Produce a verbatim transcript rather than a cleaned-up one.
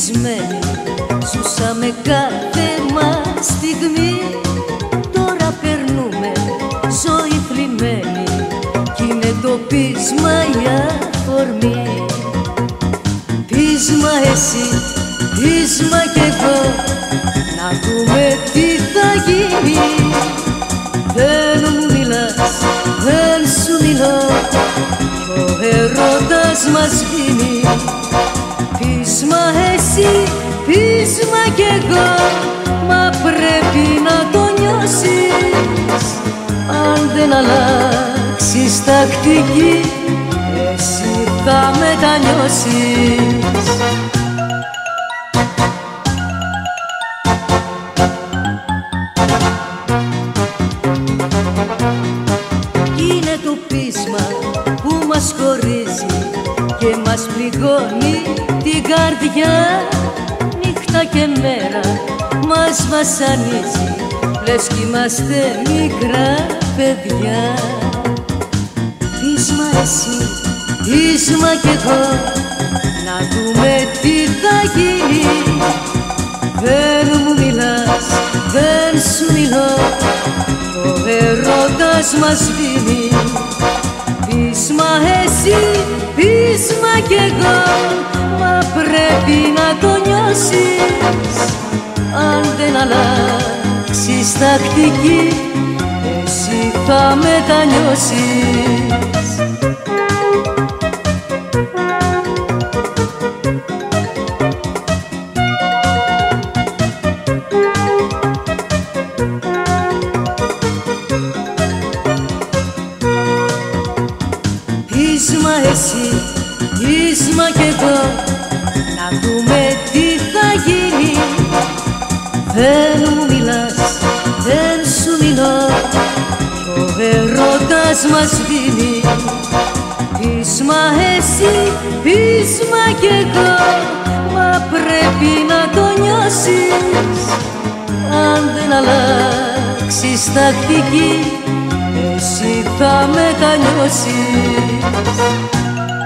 ευτυχισμένοι, ζούσαμε κάθε μας στιγμή. Τώρα περνούμε ζωή θλιμμένη κι είναι το πείσμα η αφορμή. Πείσμα εσύ, πείσμα κι εγώ, να δούμε τι θα γίνει. Δεν μου μιλάς, δεν σου μιλώ, ο έρωτας μας σβήνει. Πείσμα εσύ, πείσμα κι εγώ, μα πρέπει να το νιώσεις. Αν δεν αλλάξεις τακτική, εσύ θα μετανιώσεις. Είναι το πείσμα που μας χωρίζει και μας πληγώνει την καρδιά. Νύχτα και μέρα μας βασανίζει, λες κι είμαστε μικρά παιδιά. Πείσμα εσύ, πείσμα κι εγώ, να δούμε τι θα γίνει. Δεν μου μιλάς, δεν σου μιλώ, ο έρωτας μας σβήνει. Πείσμα εσύ, πείσμα κι εγώ, μα πρέπει να το νιώσεις. Αν δεν αλλάξεις τακτική, εσύ θα μετανιώσεις. Πείσμα εσύ, πείσμα κι εγώ, να δούμε τι θα γίνει. Δεν μου μιλάς, δεν σου μιλώ, ο έρωτας μας σβήνει. Πείσμα εσύ, πείσμα κι εγώ, μα πρέπει να το νιώσεις. Αν δεν αλλάξεις τακτική, εσύ θα μετανιώσεις.